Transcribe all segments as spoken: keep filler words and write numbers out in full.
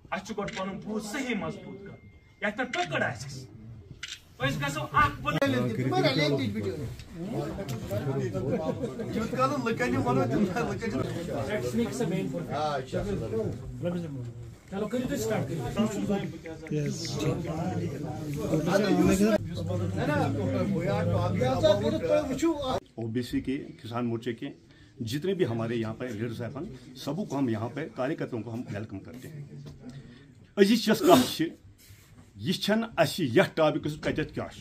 अच्छु गोट पनुन पूत सही मजबूत कर या त टक्कड़ आछस ओइस गसो आख बन तुम्हारा लेक दी वीडियो जुत का लकनी मनो लकनी टेक्निक से मेन फॉर हां चलो करिए तो स्टार्ट करिए यस ओबीसी के किसान मोर्चे के जितने भी हमारे यहाँ पे लीडर्स हैं सबू को हम यहाँ पे कार्यकर्ताओं को हम वेलकम करते हैं अजीज चस कह यह यह टॉपिक कत क्या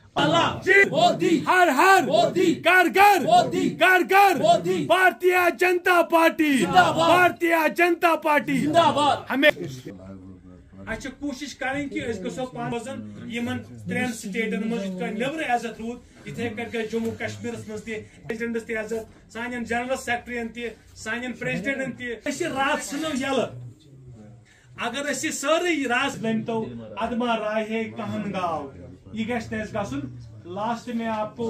हर हर घर घर घर घर भारतीय जनता पार्टी भारतीय जनता पार्टी हमें अच्छा कोशिश करें कि गो पान त्रेन स्टेटन मज नबर इज्जत रूद इथे कर जम्मू कश्मीर मज प्रेसिडेंटस इज्जत सान जनरल सेक्रेटरियन सान प्रेसिडेंटन रात सुनो यल अगर सारे राज लमतो अदमा राय है कहन गाव यह गुन लास्ट में आपको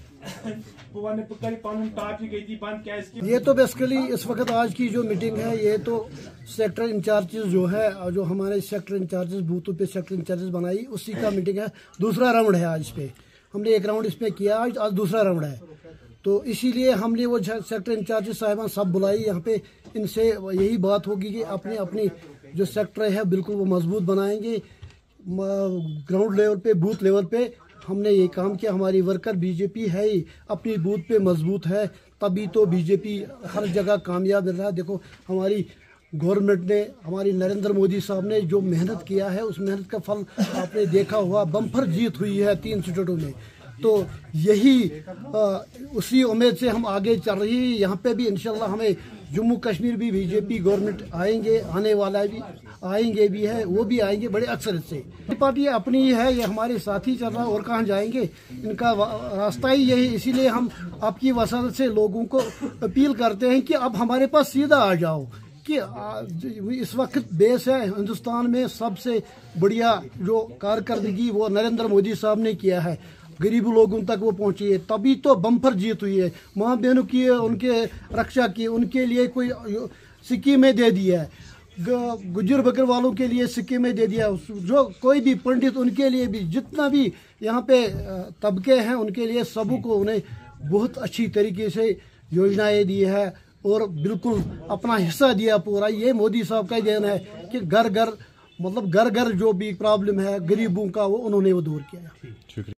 ये तो बेसिकली इस वक्त आज की जो मीटिंग है ये तो सेक्टर इंचार्जेस जो है जो हमारे सेक्टर इंचार्जेस बूथों पे सेक्टर इंचार्जेस बनाई उसी का मीटिंग है। दूसरा राउंड है आज पे, हमने एक राउंड इसमें किया, आज आज दूसरा राउंड है। तो इसीलिए हमने वो सेक्टर इंचार्जेस साहिबान सब बुलाई यहाँ पे, इनसे यही बात होगी कि अपनी अपनी जो सेक्टर है बिल्कुल वो मजबूत बनाएंगे। ग्राउंड लेवल पे बूथ लेवल पे हमने ये काम किया। हमारी वर्कर बीजेपी है ही अपनी बूथ पे मजबूत है, तभी तो बीजेपी हर जगह कामयाब रहा। देखो हमारी गवर्नमेंट ने, हमारी नरेंद्र मोदी साहब ने जो मेहनत किया है उस मेहनत का फल आपने देखा हुआ, बम्पर जीत हुई है तीन स्टेटों में। तो यही आ, उसी उम्मीद से हम आगे चल रही है। यहाँ पे भी इंशाल्लाह हमें जम्मू कश्मीर भी बीजेपी गवर्नमेंट आएंगे, आने वाला भी आएंगे भी है, वो भी आएंगे बड़े अक्सर से। पार्टी अपनी ही है, ये हमारे साथ ही चल रहा है और कहाँ जाएंगे, इनका रास्ता ही यही। इसीलिए हम आपकी वसात से लोगों को अपील करते हैं कि अब हमारे पास सीधा आ जाओ कि इस वक्त बेस है हिंदुस्तान में सबसे बढ़िया जो कारकर्दगी वो नरेंद्र मोदी साहब ने किया है, गरीब लोगों तक वो पहुंची है, तभी तो बम्पर जीत हुई है। माँ बहनों की उनके रक्षा की, उनके लिए कोई स्कीमें दे दी है, गुजर बकर वालों के लिए स्कीमें दे दिया, जो कोई भी पंडित उनके लिए भी, जितना भी यहाँ पे तबके हैं उनके लिए सबों को उन्हें बहुत अच्छी तरीके से योजनाएं दी है और बिल्कुल अपना हिस्सा दिया पूरा। ये मोदी साहब का देन है कि घर घर मतलब घर घर जो भी प्रॉब्लम है गरीबों का वो उन्होंने वो दूर किया।